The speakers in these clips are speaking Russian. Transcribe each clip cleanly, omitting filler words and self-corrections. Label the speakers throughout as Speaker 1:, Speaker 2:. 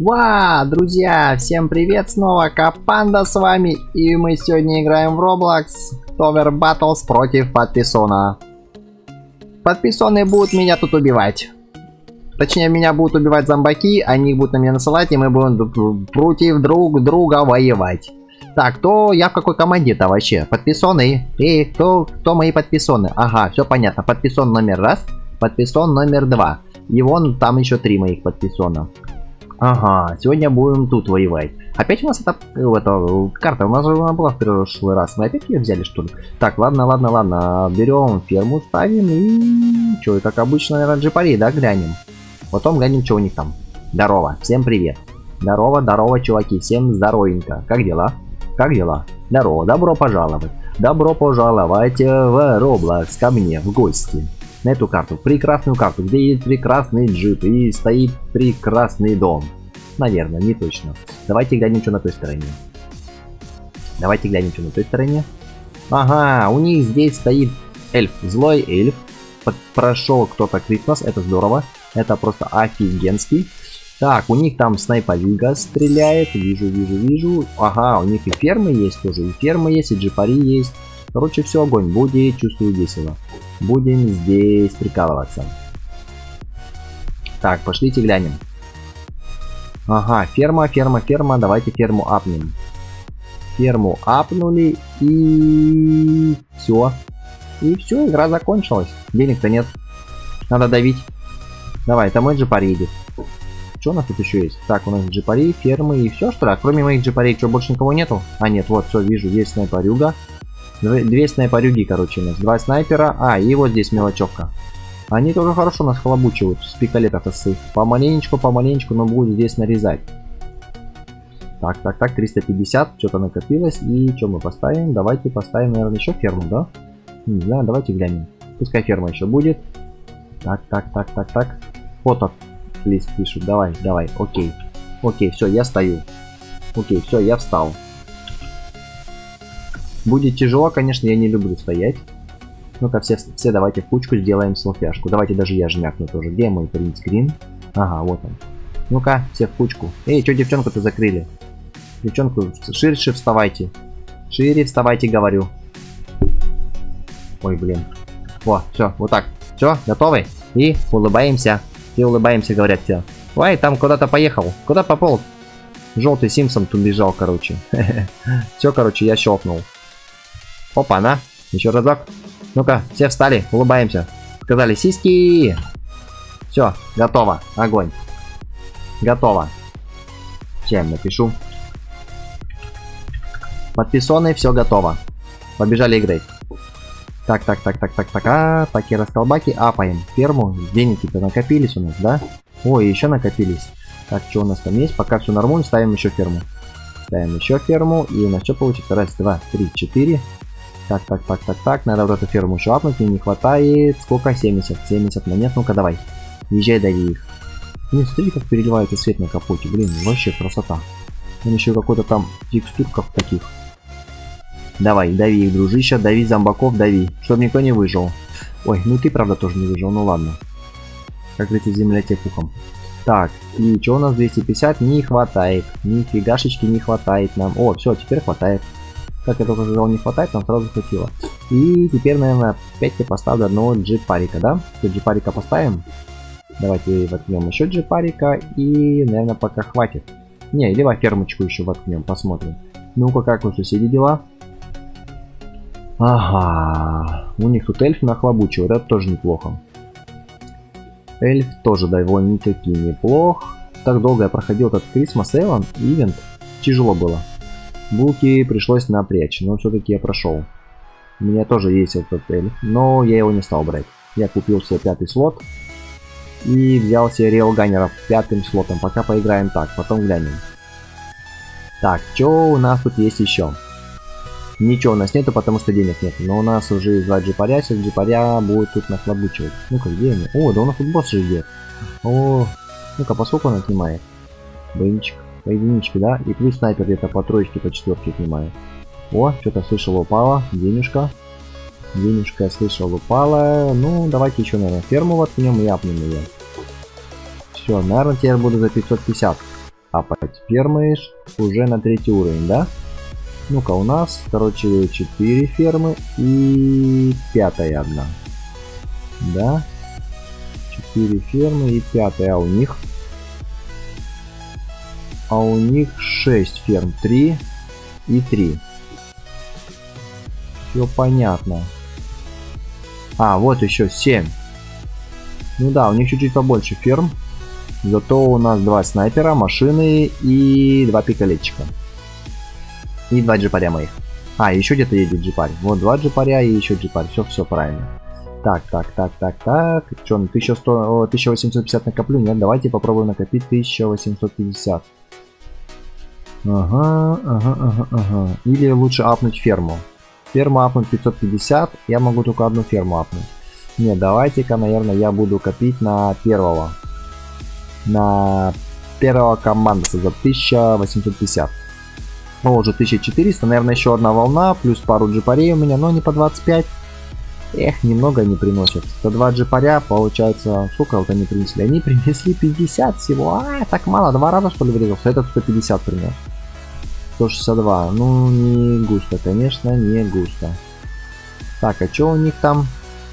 Speaker 1: Ва, друзья, всем привет, снова Капанда с вами, и мы сегодня играем в Roblox Tower Battles против Подписона. Подписоны будут меня тут убивать. Точнее, меня будут убивать зомбаки, они будут на меня насылать, и мы будем против друг друга воевать. Так, я в какой команде-то вообще? Подписоны? Кто мои подписоны? Ага, все понятно. Подписон номер 1, подписон номер 2. И вон там еще 3 моих подписона. Ага, сегодня будем тут воевать. Опять у нас эта карта, у нас же она была в прошлый раз. Мы опять ее взяли, что ли? Так, ладно. Берем ферму, ставим и... Что, как обычно, наверное, джипари, да, глянем? Потом глянем, что у них там. Здорово, всем привет. Здорово, чуваки, всем здоровенько. Как дела? Здорово, добро пожаловать. Добро пожаловать в Roblox ко мне в гости. На эту карту, прекрасную карту, где есть прекрасный джип и стоит прекрасный дом. Наверное, не точно. Давайте глянем, что на той стороне. Ага, у них здесь стоит эльф, злой эльф. Прошел кто-то Крисмас, это здорово. Это просто офигенский. Так, у них там снайпалига стреляет, вижу. Ага, у них и фермы есть тоже, и джипари есть. Короче, все огонь, будет, чувствую, весело. Будем здесь прикалываться. Так, пошлите глянем. Ага, ферма, давайте ферму апнем. Ферму апнули и все. И все, игра закончилась. Денег-то нет. Надо давить. Давай, это мой джипари едет. Что у нас тут еще есть? Так, у нас джипари, фермы и все, что ли? А кроме моих джипарей, что, больше никого нету? А, нет, вот, все, вижу, есть снайперюга. Две снайперюги, короче, у нас. 2 снайпера. А, и вот здесь мелочевка. Они тоже хорошо нас хлобучивают с пикалетов. Помаленечку, но будут здесь нарезать. Так, 350. Что-то накопилось. И что мы поставим? Давайте поставим, наверное, еще ферму, да? Не знаю, давайте глянем. Пускай ферма еще будет. Так. Вот лист пишут. Давай. Окей, все, я стою. Окей, все, я встал. Будет тяжело, конечно, я не люблю стоять. Ну-ка, все давайте в кучку сделаем селфяшку. Давайте даже я жмякну тоже. Где мой принтскрин? Ага, вот он. Ну-ка, все в кучку. Эй, что девчонку-то закрыли? Девчонку, шире вставайте. Шире вставайте, говорю. Ой, блин. О, все, вот так. Все, готовы? И улыбаемся. Говорят все. Ой, там куда-то поехал. Куда пополз? Желтый Симпсон тут бежал, короче. Все, короче, я щелкнул. Опа-на, еще разок. Ну-ка, все встали, улыбаемся. Сказали сиськи. Все, готово, огонь. Готово. Сейчас напишу. Подписоны, все готово. Побежали играть. Так. Таки расколбаки, апаем. Ферму, деньги-то накопились у нас, да? Ой, еще накопились. Так, что у нас там есть? Пока все нормально, ставим еще ферму. И у нас что получится? 1, 2, 3, 4. Так. Надо вот эту ферму еще апнуть. Мне не хватает. Сколько? 70 монет. Ну-ка, давай. Езжай, дави их. Блин, смотри, как переливается свет на капоте. Блин, вообще красота. Там еще какой-то там текстурков таких. Давай, дави их, дружище. Дави зомбаков, дави. Чтобы никто не выжил. Ой, ну ты, правда, тоже не выжил. Ну ладно. Как говорится, земля тебе пухом. Так, и что у нас 250? Не хватает. Нифигашечки не хватает нам. О, все, теперь хватает. Как я только сказал, не хватает, нам сразу хватило. И теперь, наверное, опять я поставлю одного джипарика, да? Что, джипарика поставим? Давайте воткнем еще джипарика. И, наверное, пока хватит. Не, либо фермочку еще воткнем, посмотрим. Ну-ка, как у соседей дела? Ага, у них тут эльф нахлобучивает, это тоже неплохо. Эльф тоже довольно-таки неплох. Так долго я проходил этот Christmas Event, тяжело было. Булки пришлось напрячь, но все-таки я прошел. У меня тоже есть этот эльф, но я его не стал брать. Я купил себе 5-й слот и взял себе рейлганеров 5-м слотом. Пока поиграем так, потом глянем. Так, что у нас тут есть еще? Ничего у нас нету, потому что денег нет. Но у нас уже 2 джипаря, сейчас джипаря будет тут нахлобучивать. Ну-ка, где они? О, да у нас тут босс же идет. О, ну-ка, поскольку он отнимает? Бенчик, по единичке, да? И плюс снайпер где-то по 3, по 4 отнимает. О, что-то слышал, упала. Денежка, я слышал, упала. Ну, давайте еще, наверное, ферму воткнем и апнем ее. Все, наверное, теперь буду за 550. апать. Фермы уже на 3 уровень, да? Ну-ка, у нас, короче, 4 фермы и 5-я одна. Да? 4 фермы и 5-я, а у них... А у них 6 ферм. 3 и 3. Все понятно. А, вот еще 7. Ну да, у них чуть-чуть побольше ферм. Зато у нас 2 снайпера, машины и 2 пикалетчика. И 2 джипаря моих. А, еще где-то едет джипарь. Вот 2 джипаря и еще джипарь. Все правильно. Так. Че, 1850 накоплю? Нет, давайте попробуем накопить 1850. Ага. Или лучше апнуть ферму. Ферму апнуть 550. Я могу только одну ферму апнуть. Нет, давайте-ка, наверное, я буду копить на первого. На первого командоса за 1850. О, уже 1400. Наверное, еще одна волна. Плюс пару джипарей у меня, но не по 25. Эх, немного не приносят. 102 джипаря, получается... Сколько вот они принесли? Они принесли 50 всего. А, так мало. 2 раза, что ли, врезался? Этот 150 принес. 162. Ну, не густо, конечно, не густо. Так, а что у них там?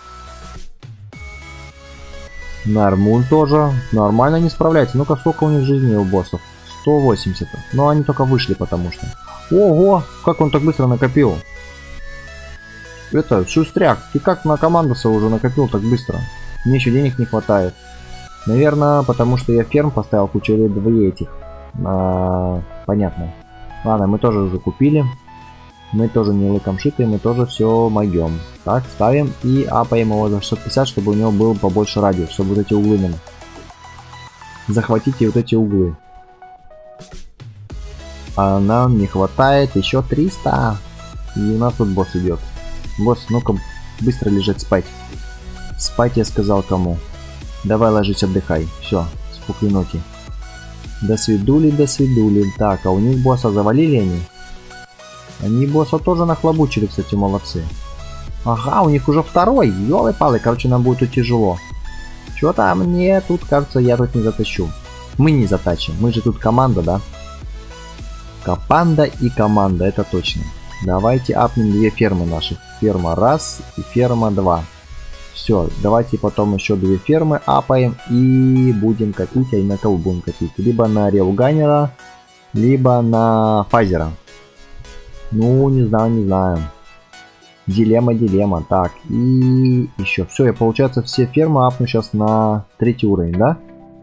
Speaker 1: Нормуль тоже. Нормально не справляется. Ну-ка, сколько у них жизни у боссов? 180. Но они только вышли, потому что... Ого! Как он так быстро накопил? Это, шустряк. Ты как на командоса уже накопил так быстро? Мне еще денег не хватает. Наверное, потому что я ферм поставил кучу или 2 этих. Понятно. Ладно, мы тоже уже купили. Мы тоже не лыком шитые, мы тоже все могем. Так, ставим и апаем его за 650, чтобы у него был побольше радиус, чтобы вот эти углы нам. Захватите вот эти углы. А нам не хватает еще 300. И у нас тут босс идет. Босс, ну-ка, быстро лежать спать. Спать я сказал кому. Давай ложись, отдыхай. Все, спокойной ночи. До свидули, до свидули. Так, а у них босса завалили они? Они босса тоже нахлобучили, кстати, молодцы. Ага, у них уже второй. Ёлы-палы, короче, нам будет тут тяжело. Что-то мне тут, кажется, я тут не затащу. Мы не затащим. Мы же тут команда, да? Капанда и команда, это точно. Давайте апнем 2 фермы наших. Ферма 1 и ферма 2. Все, давайте потом еще 2 фермы апаем и будем копить. А и на кого будем копить? Либо на реуганера, либо на фазера. Ну, не знаю. Дилемма. Так, и еще. Все, я, получается, все фермы апну сейчас на 3 уровень, да?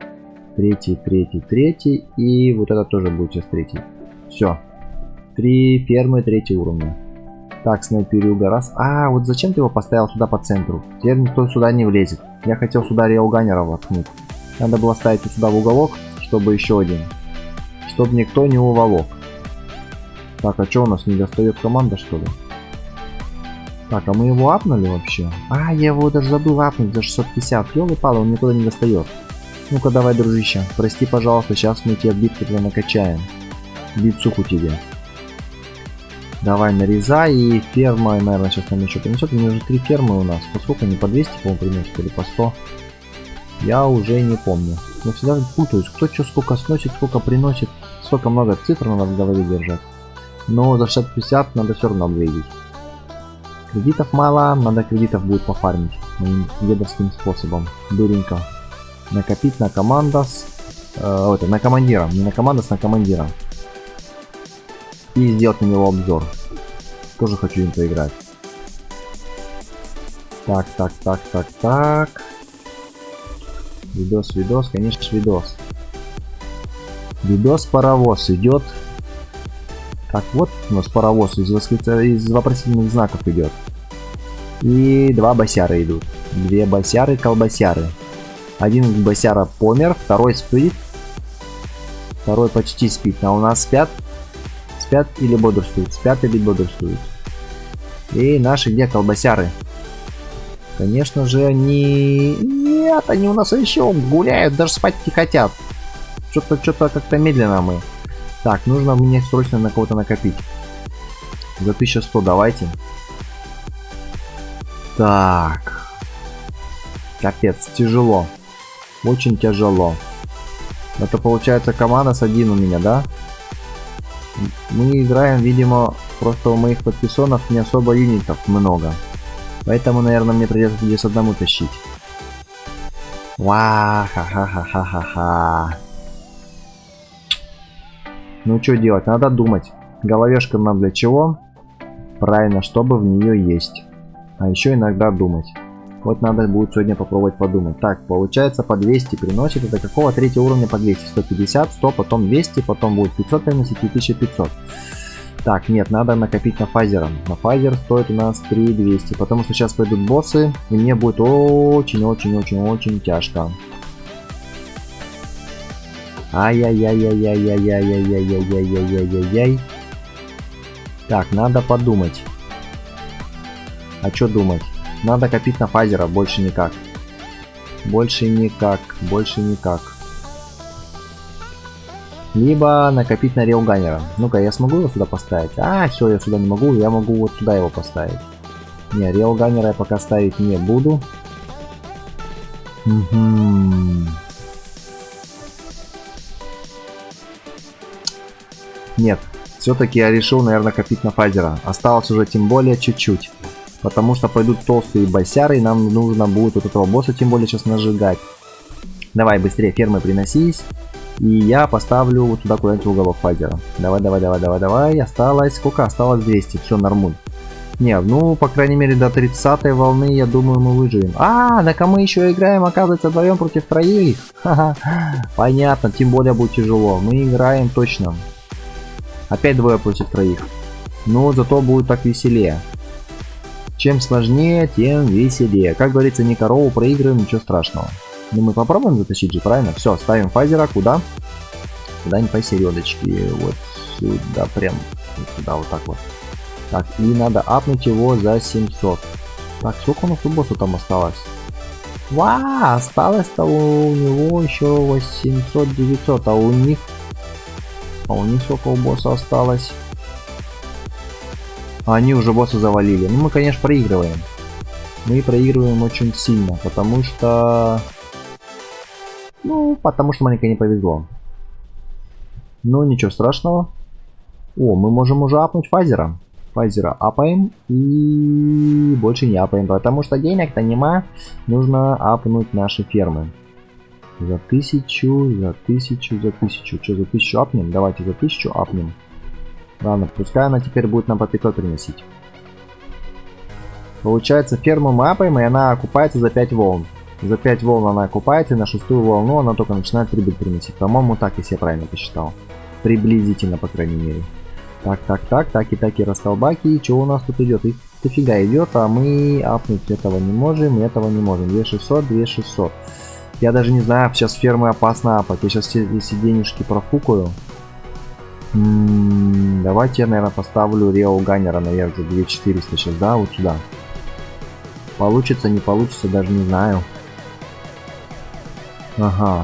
Speaker 1: 3. И вот это тоже будет сейчас 3. Все. 3 фермы 3 уровня. Так, снайперюга раз. А, вот зачем ты его поставил сюда по центру? Теперь никто сюда не влезет. Я хотел сюда реуганера воткнуть. Надо было ставить его сюда в уголок, чтобы еще один. Чтобы никто не уволок. Так, а что у нас не достает команда, что ли? Так, а мы его апнули вообще? А, я его даже забыл апнуть за 650. Ёлы-палы, он никуда не достает. Ну-ка, давай, дружище. Прости, пожалуйста, сейчас мы тебе битку накачаем. Бицуху тебе. Давай, нарезай. И ферма, наверное, сейчас нам еще принесет. У меня уже 3 фермы у нас. По сколько они? По 200, по-моему, приносят или по 100? Я уже не помню. Я всегда путаюсь. Кто что сколько сносит, сколько приносит. Столько много цифр надо в голове держать. Но за 650 надо все равно обвидеть. Кредитов мало, надо кредитов будет пофармить. Моим дедовским способом. Дуренько. Накопить на командос. На командира. Не на командос, на командира. И сделать на него обзор. Тоже хочу им поиграть. Так. Видос, конечно, видос. Видос-паровоз идет. Так, вот у нас паровоз из вопросительных знаков идет. И 2 босяра идут. 2 босяры-колбасяры. Один босяра помер, второй спит. Второй почти спит. А у нас спят. Спят или бодрствуют? Спят или бодрствуют? И наши где колбасяры? Конечно же, они... Нет, они у нас еще гуляют, даже спать не хотят. Что-то как-то медленно мы. Так, нужно мне срочно на кого-то накопить. За 1100 давайте. Так. Капец, тяжело. Очень тяжело. Это получается команда с 1 у меня, да? Мы играем, видимо, просто у моих подписонов не особо юнитов много. Поэтому, наверное, мне придется здесь одному тащить. Ва, ха-ха-ха-ха-ха-ха. Ну что делать? Надо думать. Головешка нам для чего? Правильно, чтобы в нее есть. А еще иногда думать. Вот надо будет сегодня попробовать подумать. Так, получается по 200 приносит. Это какого? 3 уровня по 200. 150, 100, потом 200, потом будет 500 приносить и 1500. Так, нет, надо накопить на фазера. На фазер стоит у нас 3200. Потому что сейчас пойдут боссы. И мне будет очень-очень-очень-очень тяжко. Ай-яй-яй-яй-яй-яй-яй-яй-яй-яй-яй-яй-яй. Так, надо подумать. А что думать? Надо копить на фазера, больше никак. Больше никак, больше никак. Либо накопить на рейлганнера. Ну-ка, я смогу его сюда поставить? А, все, я сюда не могу, я могу вот сюда его поставить. Не, рейлганнера я пока ставить не буду. Нет, все-таки я решил, наверное, копить на фазера. Осталось уже тем более чуть-чуть. Потому что пойдут толстые босяры, и нам нужно будет вот этого босса тем более сейчас нажигать. Давай, быстрее, фермы приносись. И я поставлю вот туда куда-нибудь в уголок фазера. Давай, давай, давай, давай, давай. Осталось, сколько? Осталось 200, все, нормуль. Не, ну, по крайней мере, до 30-й волны, я думаю, мы выживем. А, так а мы еще играем, оказывается, вдвоем против троих. Ха-ха. Понятно, тем более будет тяжело. Мы играем точно. Опять двое против троих. Но зато будет так веселее. Чем сложнее, тем веселее. Как говорится, не корову проигрываем, ничего страшного. Ну мы попробуем затащить же, правильно? Все, ставим фазера куда? Куда-нибудь посередочке. Вот сюда, прям вот сюда, вот так вот. Так, и надо апнуть его за 700. Так, сколько у нас у босса там осталось? Ва, осталось-то у него еще 800-900, а у них... А у них сколько у босса осталось? Они уже босса завалили. Ну, мы, конечно, проигрываем. Мы проигрываем очень сильно, потому что... Ну, потому что маленько не повезло. Ну, ничего страшного. О, мы можем уже апнуть фазера. Фазера апаем и больше не апаем, потому что денег-то нема. Нужно апнуть наши фермы. За 1000, за 1000, за 1000. Что, за 1000 апнем? Давайте за 1000 апнем. Ладно, пускай она теперь будет нам по 500 приносить. Получается, ферму мы апаем, и она окупается за 5 волн. За 5 волн она окупается, и на 6-ю волну она только начинает прибыль приносить. По-моему, так, если я правильно посчитал. Приблизительно, по крайней мере. Так, таки, расколбаки. И что у нас тут идет? Их дофига идет, а мы апнуть этого не можем, этого не можем. 2600, 2600. Я даже не знаю, сейчас фермы опасно апать. Я сейчас все денежки профукаю. Давайте я, наверное, поставлю рейлганнера наверх за 2400 сейчас, да, вот сюда. Получится, не получится, даже не знаю. Ага.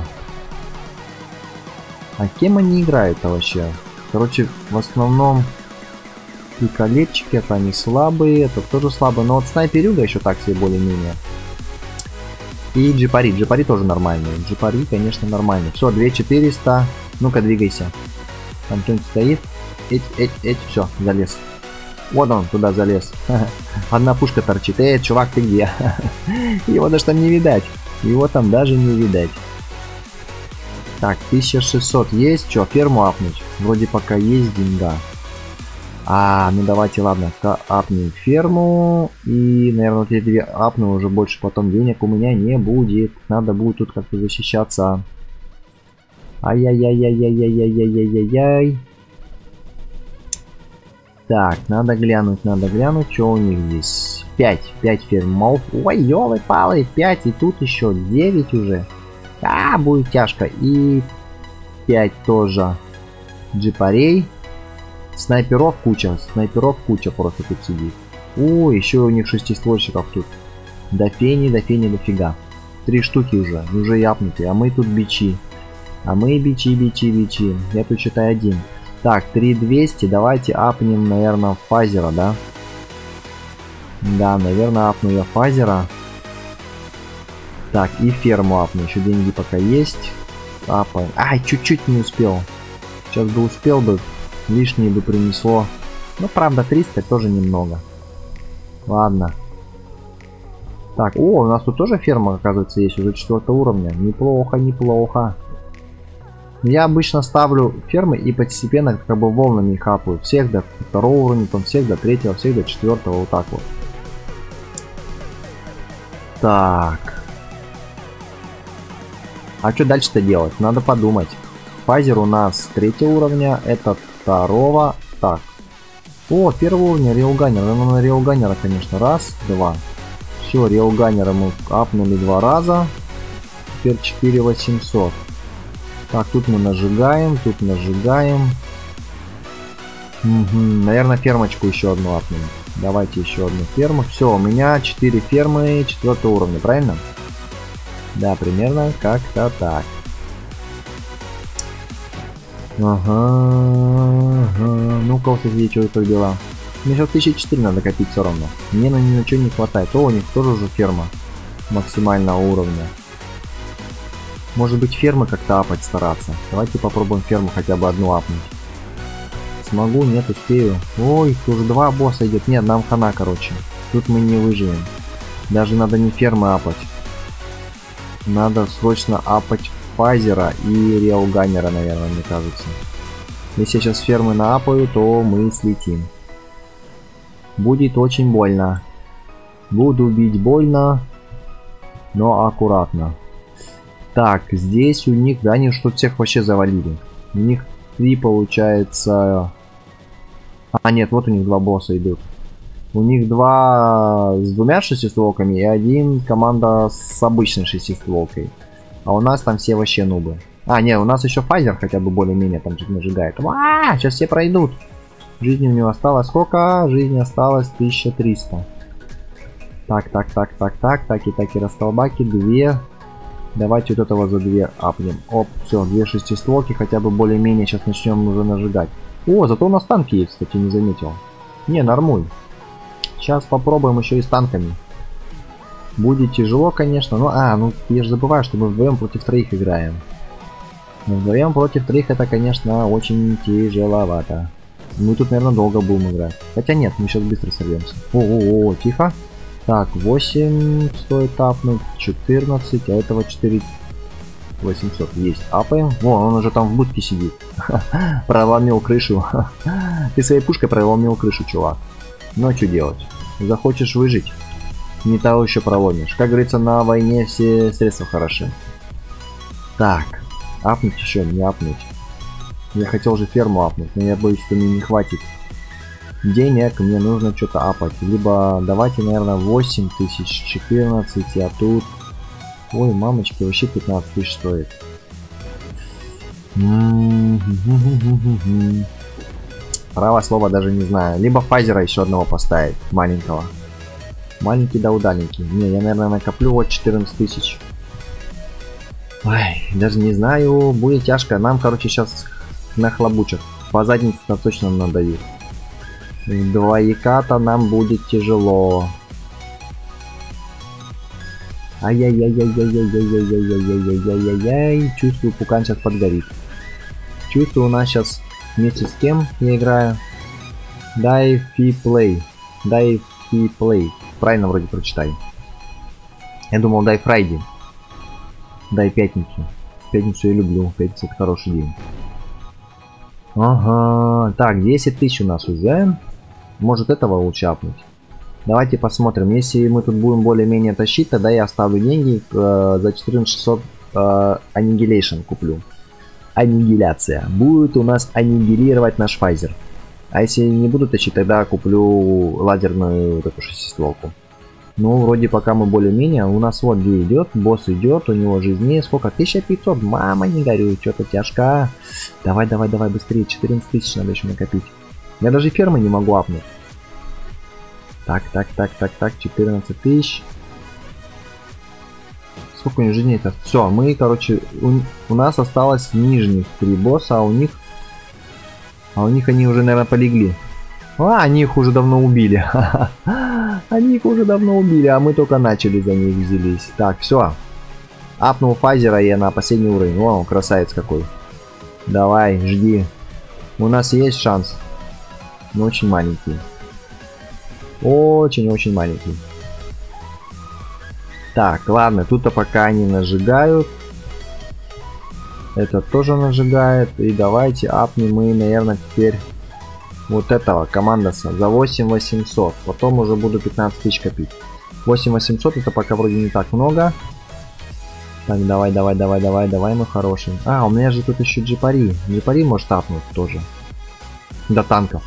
Speaker 1: А кем они играют-то вообще? Короче, в основном и колечки, это они слабые, это тоже слабые. Но вот снайперюга еще так себе более-менее. И джипари. Джипари тоже нормальные. Джипари, конечно, нормальные. Все, 2400. Ну-ка, двигайся. Там кто-нибудь стоит. Эть, все, залез. Вот он, туда залез. Одна пушка торчит. Чувак, ты где? Его даже там не видать. Его там даже не видать. Так, 1600 есть. Что, ферму апнуть? Вроде пока есть деньга. Ну давайте, ладно, апнем ферму. И, наверное, вот эти две апну, уже больше потом денег у меня не будет. Надо будет тут как-то защищаться. Ай-яй-яй-яй-яй-яй-яй-яй-яй-яй. Так, надо глянуть, что у них здесь. 5 фермов. Ой, ёлы-палы, 5, и тут еще 9 уже. Будет тяжко. И 5 тоже джипарей. Снайперов куча просто тут сидит. О, еще у них шестиствольщиков тут. До фени, дофига. 3 штуки уже япнутые, а мы тут бичи. А мы бичи. Я тут считаю 1. Так, 3200, давайте апнем, наверное, фазера, да? Да, наверное, апну я фазера. Так, и ферму апну, еще деньги пока есть. Апаем. Ай, чуть-чуть не успел. Сейчас бы успел бы, лишнее бы принесло. Ну, правда, 300 тоже немного. Ладно. Так, о, у нас тут тоже ферма, оказывается, есть уже 4 уровня. Неплохо, неплохо. Я обычно ставлю фермы и постепенно как бы волнами их апаю. Всех до 2 уровня, потом всех до 3, всех до 4, вот так вот. Так. А что дальше-то делать? Надо подумать. Фазер у нас 3 уровня, этот 2. Так. О, 1 уровня рейлганер. Ну, на рейлганера, конечно. Раз, два. Все, рейлганера мы апнули 2 раза. Теперь 4800. Так, тут мы нажигаем, тут нажигаем. Угу, наверное, фермочку еще одну апнем. Давайте еще одну ферму. Все, у меня 4 фермы 4 уровня, правильно? Да, примерно как-то так. Ага. Ну-ка, вот здесь что это дела. Мне сейчас 1004 надо копить все равно. Мне на ничего не хватает. О, у них тоже уже ферма максимального уровня. Может быть, фермы как-то апать стараться. Давайте попробуем ферму хотя бы одну апнуть. Смогу, нет, успею. Ой, тут уже 2 босса идет. Нет, нам хана, короче. Тут мы не выживем. Даже надо не фермы апать. Надо срочно апать фазера и рейлганера, наверное, мне кажется. Если я сейчас фермы наапаю, то мы слетим. Будет очень больно. Буду бить больно, но аккуратно. Так, здесь у них, да, они что всех вообще завалили. У них 3 получается... А, нет, вот у них 2 босса идут. У них 2 с 2 шестистволками и 1 команда с обычной шестистволкой. А у нас там все вообще нубы. А, нет, у нас еще фазер хотя бы более-менее там же нажигает. Сейчас все пройдут. Жизни у него осталось сколько? Жизни осталось 1300. Так, и расколбаки 2. Давайте вот этого за 2 апнем. Оп, все, 2 шестистволки, хотя бы более-менее сейчас начнем уже нажигать. О, зато у нас танки есть, кстати, не заметил. Не, нормуль. Сейчас попробуем еще и с танками. Будет тяжело, конечно, но... ну я же забываю, что мы вдвоем против 3 играем. Вдвоем против 3 это, конечно, очень тяжеловато. Мы тут, наверное, долго будем играть. Хотя нет, мы сейчас быстро сорвемся. О, тихо. Так, 8 стоит апнуть, 14, а этого 4 800 есть. Апаем. Вон, он уже там в будке сидит. Проломил крышу. Ты своей пушкой проломил крышу, чувак. Ну а что делать? Захочешь выжить, не того еще проломишь. Как говорится, на войне все средства хороши. Так, апнуть еще, не апнуть. Я хотел же ферму апнуть, но я боюсь, что мне не хватит денег, мне нужно что-то апать. Либо давайте, наверное, 8000, 14, а тут... Ой, мамочки, вообще 15 тысяч стоит. Право слово даже не знаю. Либо фазера еще одного поставить, маленького. Маленький да удаленький. Не, я, наверное, накоплю вот 14 тысяч. Ой, даже не знаю, будет тяжко. Нам, короче, сейчас нахлобучат. По заднице точно надавит. Двояка-то нам будет тяжело. Ай-яй-яй-яй-яй-яй-яй-яй-яй-яй-яй-яй-яй. Чувствую, пукан сейчас подгорит. Чувствую, у нас сейчас вместе с кем я играю? Die Free Play. Die Free Play. Правильно вроде прочитаю. Я думал Die Friday. Дай пятницу. Пятницу я люблю. Пятница это хороший день. Ага. Так, 10 тысяч у нас уже. Может этого лучше апнуть. Давайте посмотрим. Если мы тут будем более-менее тащить, тогда я оставлю деньги за 14600 Annihilation куплю. Аннигиляция. Будет у нас аннигилировать наш файзер. А если не буду тащить, тогда куплю лазерную вот эту шестистволку. Ну, вроде пока мы более-менее. У нас вот где идет. Босс идет. У него жизни сколько? 1500. Мама, не горюй. Что-то тяжко. Давай, давай, давай, быстрее. 14 тысяч надо еще накопить. Я даже фермы не могу апнуть. Так. 14 тысяч. Сколько у них жизней-то? Все, мы, короче, у нас осталось нижних 3 босса, а у них они уже, наверное, полегли. Они их уже давно убили. Они их уже давно убили, а мы только начали за них взялись. Так, все. Апнул Файзера и на последний уровень. О, красавец какой. Давай, жди. У нас есть шанс. Но очень маленький. Очень-очень маленький. Так, ладно, тут-то пока они нажигают. Это тоже нажигает. И давайте апнем мы, наверное, теперь вот этого командоса за 8800. Потом уже буду 15 тысяч копить. 8800 это пока вроде не так много. Так, давай, мой хороший. А, у меня же тут еще джипари. Джипари может апнуть тоже. До танков.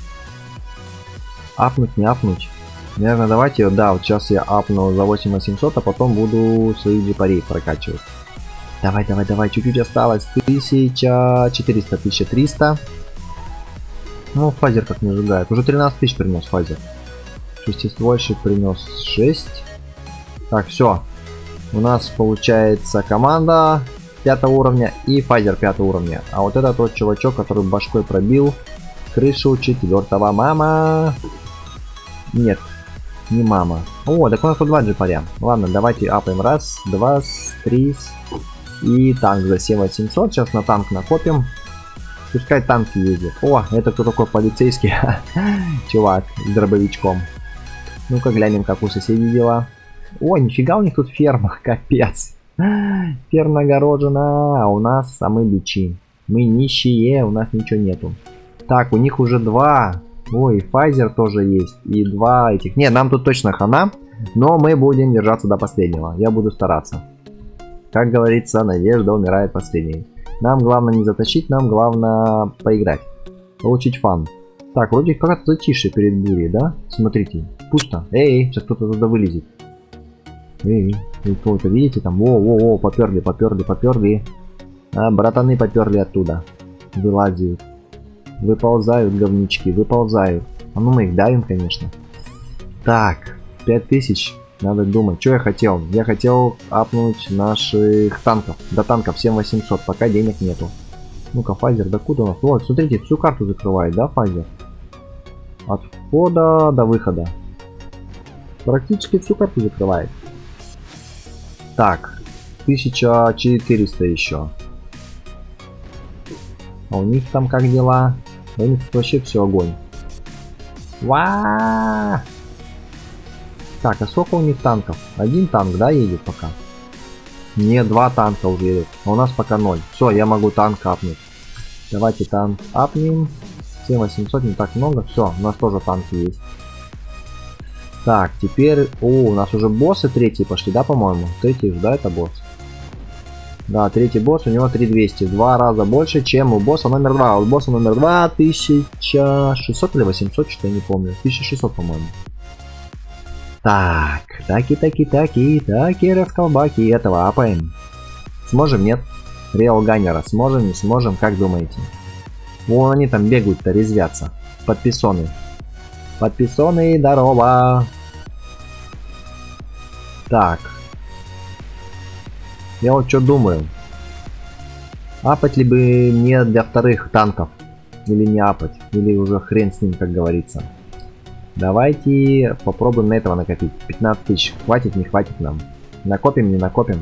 Speaker 1: Апнуть, не апнуть. Наверное, давайте, да, вот сейчас я апну за 8800, а потом буду свои джипари прокачивать. Давай, чуть-чуть осталось. 1400, 1300. Ну, фазер как не сжигает. Уже 13 тысяч принес фазер. Шестиствольщик принес 6. Так, все. У нас получается команда 5 уровня и фазер 5 уровня. А вот это тот чувачок, который башкой пробил крышу 4-го. Мама! Нет, не мама. О, так у нас тут 2 джипаря. Ладно, давайте апаем. Раз, два, три. И танк за 7800. Сейчас на танк накопим. Пускай танки ездят. О, это кто такой полицейский? Чувак с дробовичком. Ну-ка глянем, как у соседей дела. О, нифига у них тут ферма. Капец. Ферма огорожена. А у нас самые бичи. Мы нищие, у нас ничего нету. Так, у них уже 2. Ой, Файзер тоже есть. И 2 этих. Не, нам тут точно хана. Но мы будем держаться до последнего. Я буду стараться. Как говорится, надежда умирает последней. Нам главное не затащить, нам главное поиграть. Получить фан. Так, вроде как-то затише перед бурей, да? Смотрите, пусто. Эй, сейчас кто-то туда вылезет. Эй, вы кого-то видите там? О, поперли. А, братаны поперли оттуда. Вылазят. Выползают говнючки, выползают. А ну мы их давим, конечно. Так, 5000. Надо думать, что я хотел. Я хотел апнуть наших танков. До танков 7800, пока денег нету. Ну-ка, Файзер, да куда у нас? Вот, смотрите, всю карту закрывает, да, Файзер? От входа до выхода. Практически всю карту закрывает. Так, 1400 еще. А у них там как дела? У них вообще все огонь. Ва! Так, а сколько у них танков? 1 танк, да, едет пока? Не, 2 танка уже едет. А у нас пока 0. Все, я могу танк апнуть. Давайте танк апнем. 7800 не так много. Все, у нас тоже танки есть. Так, теперь... О, у нас уже боссы третьи пошли, да, по-моему? Третий же, да, это босс? Да, третий босс, у него 3200. В 2 раза больше, чем у босса номер 2. У босса номер 2 1600 или 800, что-то я не помню. 1600, по-моему. Так, таки, расколбаки, этого апаем. Сможем, нет? Реал Ганнера, сможем, не сможем, как думаете? Вон они там бегают-то, резвятся. Подписоны. Подписоны, здорово. Так. Я вот что думаю. Апать ли бы мне для вторых танков? Или не апать? Или уже хрен с ним, как говорится. Давайте попробуем на этого накопить. 15 тысяч. Хватит, не хватит нам. Накопим, не накопим.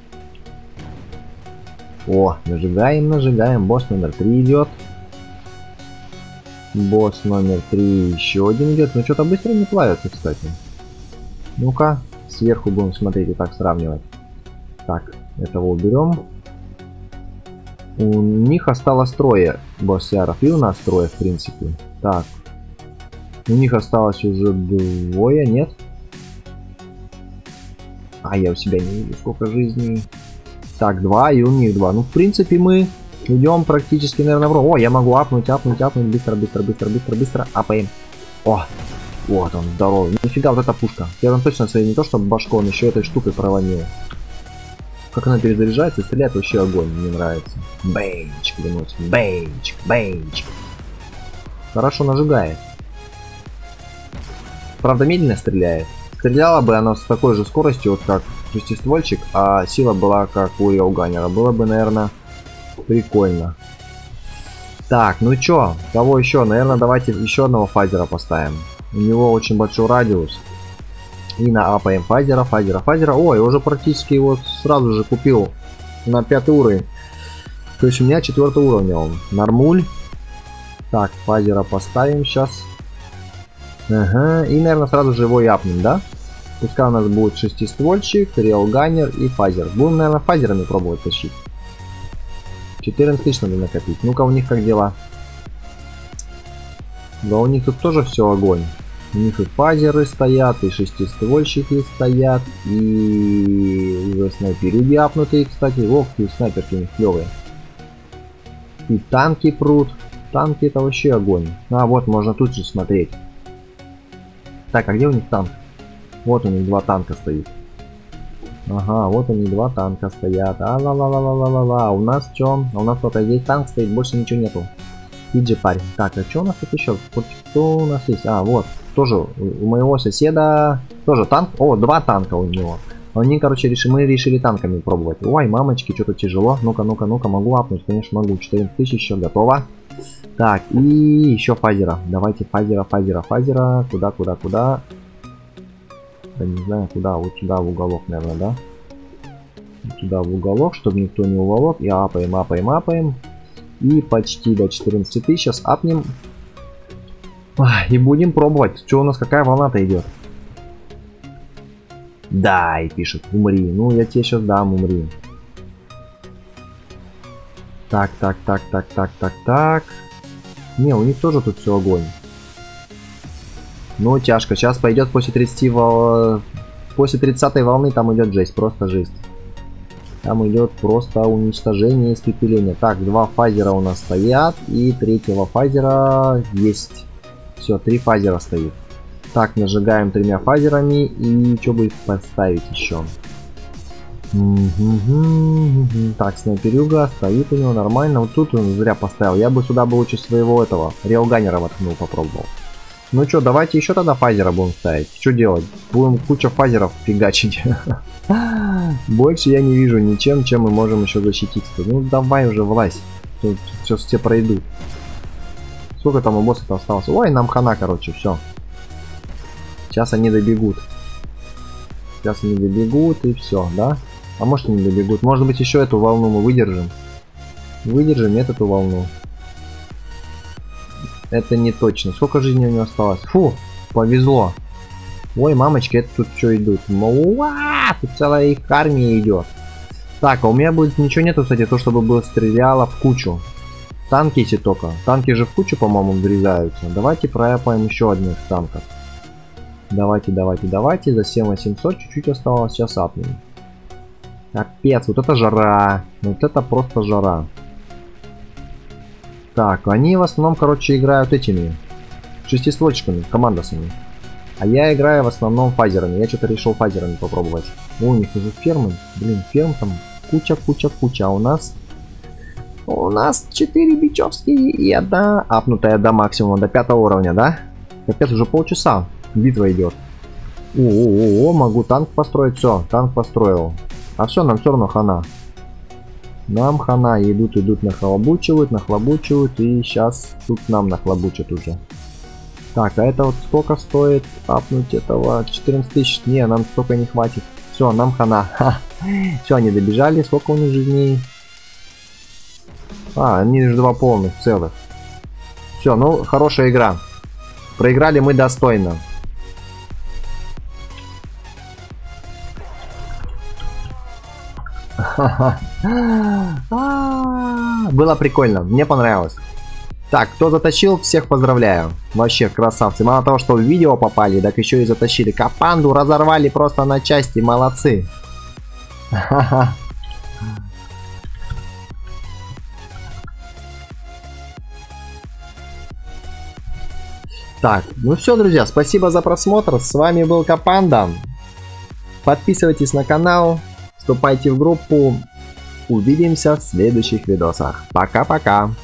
Speaker 1: О, нажигаем. Босс номер 3 идет. Босс номер 3 еще один идет. Ну что-то быстро не плавится, кстати. Ну-ка, сверху будем смотреть и так сравнивать. Так, этого уберем. У них осталось 3 боссяров. И у нас 3, в принципе. Так. У них осталось уже 2, нет? А, я у себя не вижу, сколько жизней. Так, 2, и у них 2. Ну, в принципе, мы идем практически, наверное, в рог. О, я могу апнуть. Быстро. Апаем. О, вот он, здоровый. Нифига, вот эта пушка. Я там точно своей не то, что башку, он еще этой штукой провонил. Как она перезаряжается и стреляет, вообще огонь. Мне нравится. Бэйчик выносит. Бэйчик. Хорошо нажигает. Правда, медленно стреляет. Стреляла бы она с такой же скоростью, вот как шестиствольчик, а сила была как у Реал Ганнера. Было бы, наверное, прикольно. Так, ну чё, кого еще? Наверное, давайте еще одного Файзера поставим. У него очень большой радиус. И на апаем Фазера. Ой, уже практически его сразу же купил на 5-й уровень. То есть у меня 4-го уровня он. Нормуль. Так, Фазера поставим сейчас. Ага, и, наверное, сразу же его и апнем, да? Пускай у нас будет шестиствольчик, рейлганер и Фазер. Будем, наверное, Фазерами пробовать тащить. 14 тысяч надо накопить. Ну-ка, у них как дела? Да у них тут тоже все огонь. У них и Фазеры стоят, и шестиствольщики стоят, и уже снайперюги апнутые, кстати. Ох, и снайперки у них клевые. И танки прут. Танки это вообще огонь. А, вот, можно тут же смотреть. Так, а где у них танк? Вот у них 2 танка стоит. Ага, вот они 2 танка стоят. А-ла-ла-ла-ла-ла-ла. У нас что? А у нас только здесь танк стоит, больше ничего нету. Иди, парень. Так, а что у нас тут еще? Вот кто у нас есть? А, вот. Тоже у моего соседа тоже танк. О, 2 танка у него. Они, короче, мы решили танками пробовать. Ой, мамочки, что-то тяжело. Ну-ка, ну-ка, ну-ка, могу апнуть? Конечно, могу. 14 тысяч еще готово. Так, и еще Фазера. Давайте Фазера. Куда? Да не знаю, куда. Вот сюда в уголок, наверное, да? Вот сюда в уголок, чтобы никто не уволок. И апаем. И почти до 14 тысяч. Сейчас апнем. И будем пробовать. Что у нас, какая волна-то идет? Дай, пишет, умри. Ну, я тебе сейчас дам, умри. Так. Не, у них тоже тут все огонь. Ну, тяжко. Сейчас пойдет после 30-й волны, там идет жесть, просто жесть. Там идет просто уничтожение, испепеление. Так, 2 Фазера у нас стоят, и 3-го Фазера есть. Все, 3 Фазера стоит. Так, нажигаем 3 Фазерами, и что будет поставить еще? Так, снайперюга стоит у него нормально. Вот тут он зря поставил. Я бы сюда лучше своего этого рейлганера воткнул, попробовал. Ну что, давайте еще тогда Фазера будем ставить. Что делать? Будем куча Фазеров фигачить. Больше я не вижу ничем, чем мы можем еще защититься. Ну давай уже влазь. Тут сейчас все пройдут. Сколько там у босса-то осталось? Ой, нам хана, короче, все. Сейчас они добегут. И все, да? А может не добегут. Может быть еще эту волну мы выдержим. Выдержим эту волну. Это не точно. Сколько жизни у него осталось? Фу, повезло. Ой, мамочки, это тут что идут? Тут целая их армия идет. Так, а у меня будет ничего нету, кстати, то, чтобы было стреляло в кучу. Танки если только. Танки же в кучу, по-моему, врезаются. Давайте прояпаем еще одних танков. Давайте. За 7800 чуть-чуть осталось. Сейчас апнем. Капец, вот это жара. Вот это просто жара. Так, они в основном, короче, играют этими шестиствольчиками, командосами. А я играю в основном Фазерами. Я что-то решил Фазерами попробовать. О, у них уже фермы. Блин, ферм там куча. А у нас 4 бичевские и 1 апнутая до максимума, до 5 уровня, да? Капец, уже полчаса битва идет. О, могу танк построить. Все, танк построил. А все, нам все равно хана. Нам хана. Идут, нахлобучивают. И сейчас тут нам нахлобучат уже. Так, а это вот сколько стоит апнуть этого? 14 тысяч. Не, нам столько не хватит. Все, нам хана. Все, они добежали. Сколько у них жизней? Они же 2 полных, целых. Все, ну, хорошая игра. Проиграли мы достойно. Было прикольно, мне понравилось. Так, кто затащил, всех поздравляю. Вообще красавцы. Мало того, что в видео попали, так еще и затащили. Капанду разорвали просто на части. Молодцы. Так, ну все, друзья, спасибо за просмотр. С вами был Капанда. Подписывайтесь на канал, вступайте в группу. Увидимся в следующих видосах. Пока-пока.